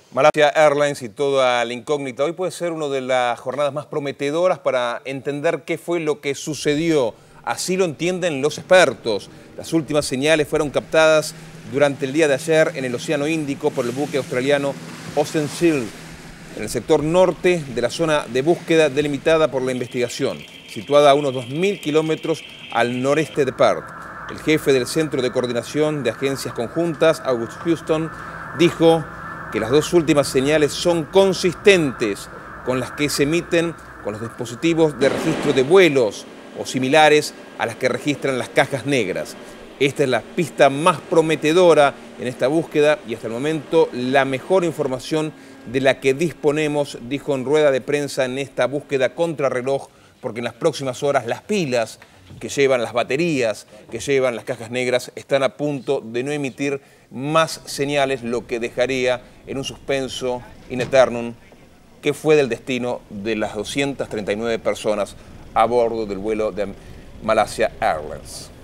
Malaysia Airlines y toda la incógnita. Hoy puede ser una de las jornadas más prometedoras para entender qué fue lo que sucedió. Así lo entienden los expertos. Las últimas señales fueron captadas durante el día de ayer en el Océano Índico por el buque australiano Ocean Shield, en el sector norte de la zona de búsqueda delimitada por la investigación, situada a unos 2.000 kilómetros al noreste de Perth. El jefe del Centro de Coordinación de Agencias Conjuntas, August Houston, dijo que las dos últimas señales son consistentes con las que se emiten con los dispositivos de registro de vuelos o similares a las que registran las cajas negras. Esta es la pista más prometedora en esta búsqueda y hasta el momento la mejor información de la que disponemos, dijo en rueda de prensa en esta búsqueda contrarreloj, porque en las próximas horas las pilas que llevan las baterías, que llevan las cajas negras, están a punto de no emitir más señales, lo que dejaría en un suspenso in aeternum que fue del destino de las 239 personas a bordo del vuelo de Malaysia Airlines.